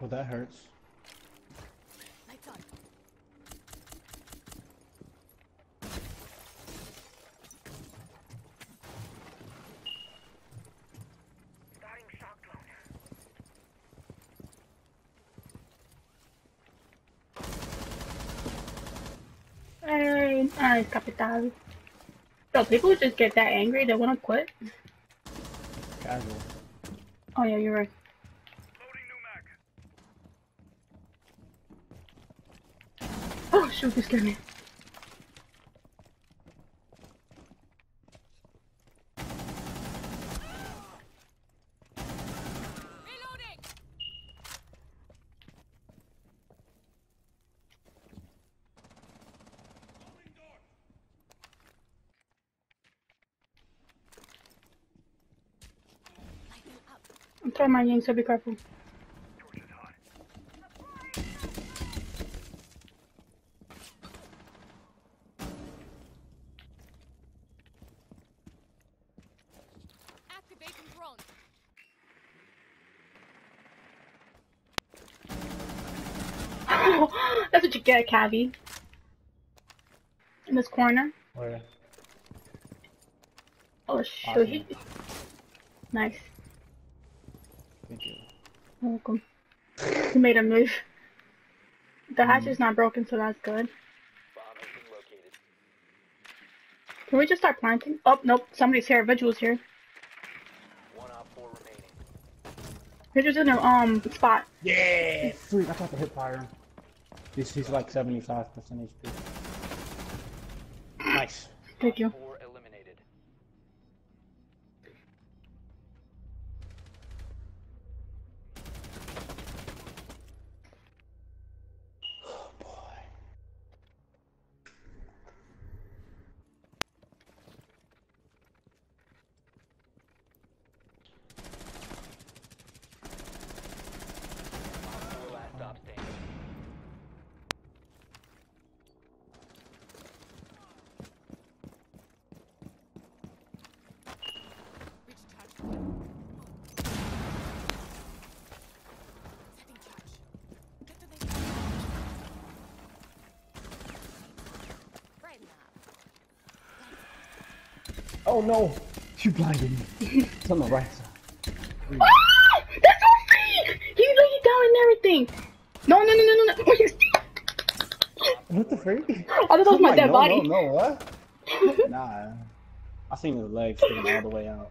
Oh, that hurts. Lights on. Starting shock drone. Ay, capital. So people just get that angry, they wanna quit. Casual. Oh yeah, you're right. Loading new mag. Oh shoot, you scared me. Reloading. Lighten up. I'm throwing my yang, so be careful. Torch is hot. Activating drone. That's what you get, Cavi. In this corner. Where? Oh shoot. Awesome. Nice. Thank you. You're welcome. He made a move. The hatch is not broken, so that's good. Bomb has been located. Can we just start planting? Oh, nope. Somebody's here. Vigil's here. 1 op 4 remaining. Vigil's in a, spot. Yeah! Sweet, I thought the hip fire. He's like 75% HP. Nice. Thank you. 4 eliminated. Oh boy. Op 4 last stop standing. Reach charge point. Setting charge. Detonate. Right now. Oh no! You blinded me. It's on the right side. Ah! That's so fake! He laid it down and everything! No. What the freak? I thought that was my dead body. No, what? Nah. I seen his legs sticking all the way out.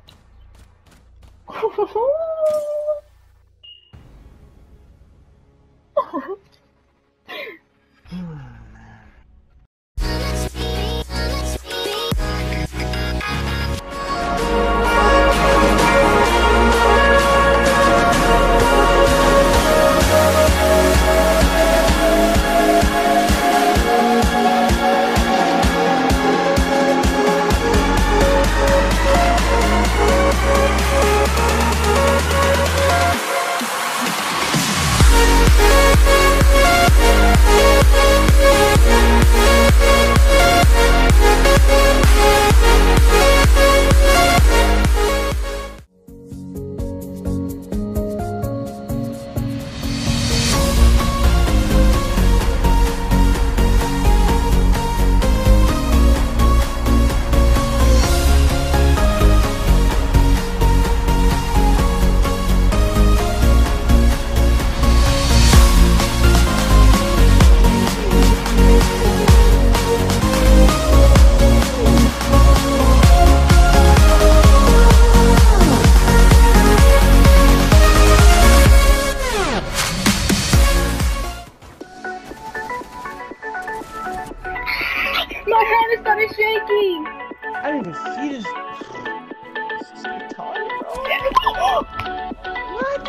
My hand started shaking! I didn't even see this. This is retarded, bro. What?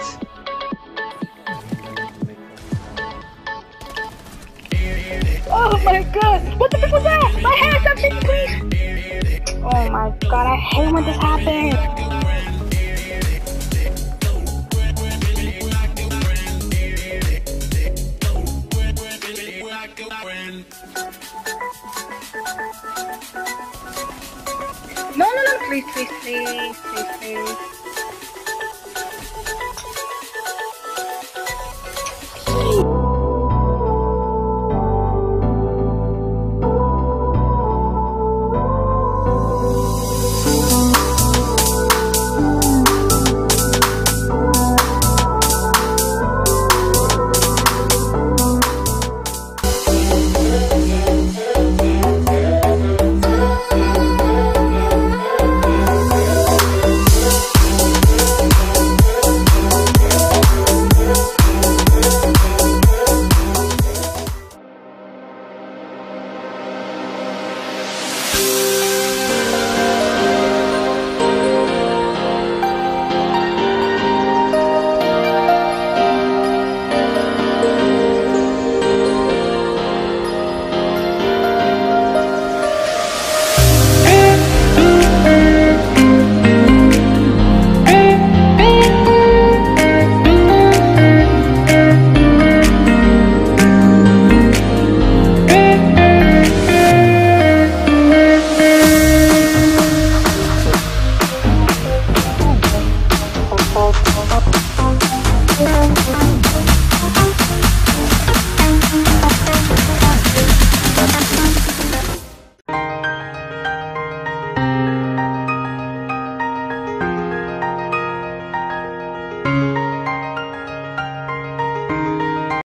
Oh my god! What the fuck was that? My hand stopped shaking, please! Oh my god, I hate when this happens! No, please.